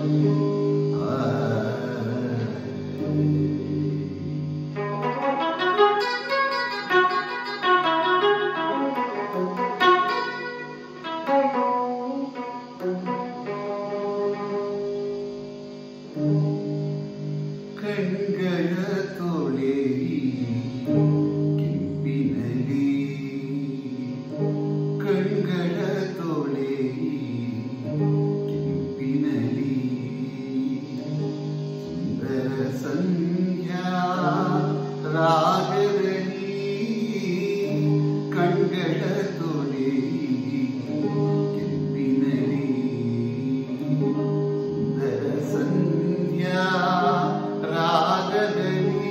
ಕಣ್ಗಳ ತೊಳೆಯಿ ಕೆಂಪಿನಲಿ, ಕಣ್ಗಳ ತೊಳೆಯಿ ಕೆಂಪಿನಲಿ, ಸುಂದರ ಸಂಧ್ಯಾ ರಾಗದಲ್ಲಿ ಕಣ್ಗಳ ತೊಳೆಯಿ ಕೆಂಪಿನಲಿ, ಸುಂದರ ಸಂಧ್ಯಾ ರಾಗದಲ್ಲಿ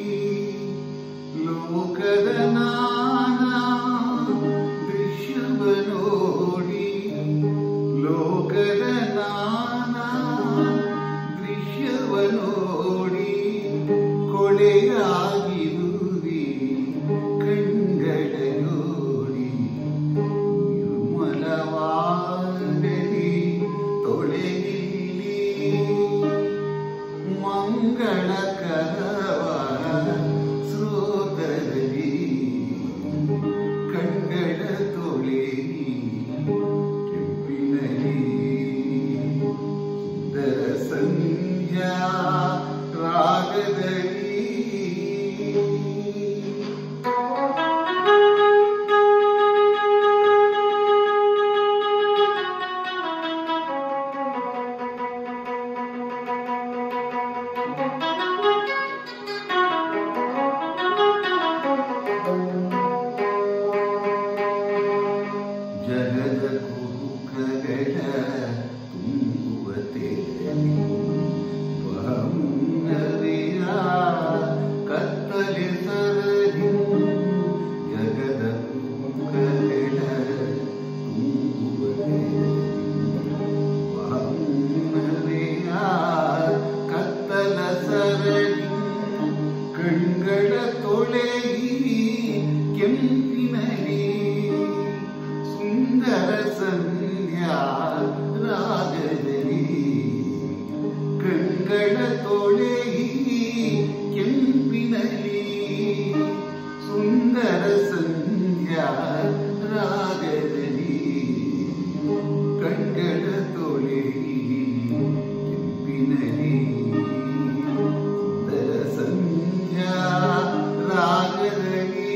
ಲೋಕದ ನಾನಾ ದೃಶ್ಯವ ನೋಡಿ, ಲೋಕದ ನಾನಾ ದೃಶ್ಯವ ನೋಡಿ ಕೊಳೆಯಾಗಿರುವೆ ಕಣ್ಗಳ ಜೋಡಿ, ನಿರ್ಮಲವಾಗಲಿ ತೊಳೆಯಿಲಿ ಮಂಗಳಕರವಾದ ಸ್ರೋತದಲ್ಲಿ ಕಣ್ಗಳ ತೊಳೆಯಿ ಕೆಂಪಿನಲಿ, ಸುಂದರ ಸಂಧ್ಯಾ ರಾಗದಲ್ಲಿ. ಜಗದ ಕುರುಕಗಳ ತುಂಬುವ ತೆರಳಿ ಬಹುನ್ನತೆಯ ಕತ್ತಲೆ ಸರದಿ, ಜಗದ ಕುರುಕಗಳ ತುಂಬುವ ತೆರಳಿ ಬಹುನ್ನತೆಯ ಕತ್ತಲ ಸರದಿ, ಕಣ್ಗಳ ತೊಳೆಯಿ ಕೆಂಪಿನಲಿ, ಸುಂದರ ಸಂಧ್ಯಾ ರಾಗದಲ್ಲಿ ಕಣ್ಗಳ ತೊಳೆಯಿ ಕೆಂಪಿನಲಿ, ಸುಂದರ ಸಂಧ್ಯಾ ರಾಗದಲ್ಲಿ ಕಣ್ಗಳ ತೊಳೆಯಿ ಕೆಂಪಿನಲಿ, ಸುಂದರ ಸಂಧ್ಯಾ ರಾಗದಲ್ಲಿ.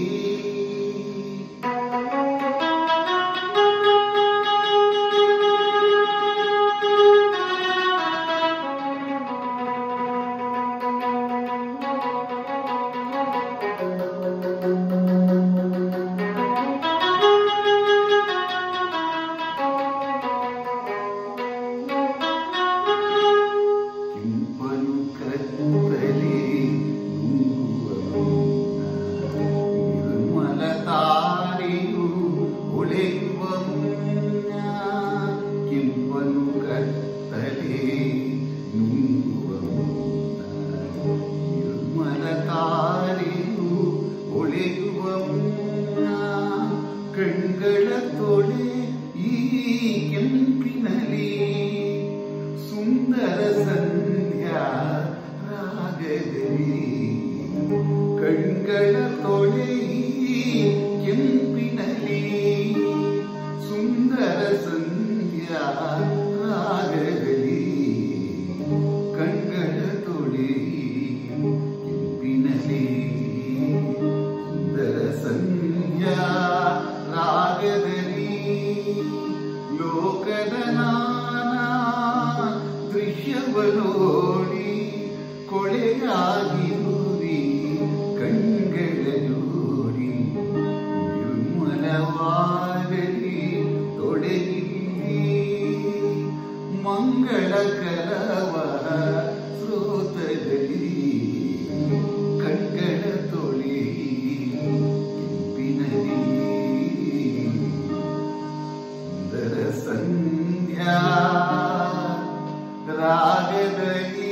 ಕೆಂಪನು ಕತ್ತಲೆ ನುಂಗುವ ನಿರ್ಮಲ ತಾರೆಯು ಒಳೆಯುವ ಮುನ್ನ, ಕಣ್ಗಳ ತೊಳೆ ಈ ಕೆಂಪಿನಲಿ, ಸುಂದರ ಸಂಧ್ಯಾ ರಾಗದಲ್ಲಿ ಕಣ್ಗಳ ತೊಳೆ ಈ ಕೆಂಪಿನಲಿ, ಸುಂದರ ಸಂಧ್ಯಾ ರಾಗದಲ್ಲಿ ಕಣ್ಗಳ ತೊಳೆಯಿ ಕೆಂಪಿನಲಿ, ಸುಂದರ ಸಂಧ್ಯಾ ರಾಗದಲ್ಲಿ ಲೋಕದ ನಾನಾ ದೃಶ್ಯವ ನೋಡಿ ಕೊಳೆಯಾಗಿರುವೆ ಕಣ್ಗಳ ಜೋಡಿ, ನಿರ್ಮಲವಾಗಲಿ ತೊಳೆಯಿಲಿ ಮಂಗಳಕರವ ಸ್ರೋತದಲ್ಲಿ ಕಣ್ಗಳ ತೊಳೆಯಿ ಕೆಂಪಿನಲಿ, ಸುಂದರ ಸಂಧ್ಯಾ ರಾಗದಲ್ಲಿ.